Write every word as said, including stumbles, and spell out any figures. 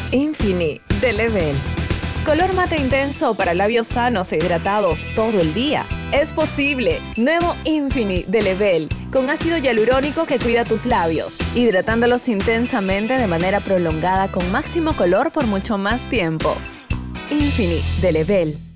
Infinite de Level. Color mate intenso para labios sanos e hidratados todo el día. Es posible. Nuevo Infinite de Level, con ácido hialurónico que cuida tus labios, hidratándolos intensamente de manera prolongada con máximo color por mucho más tiempo. Infinite de Level.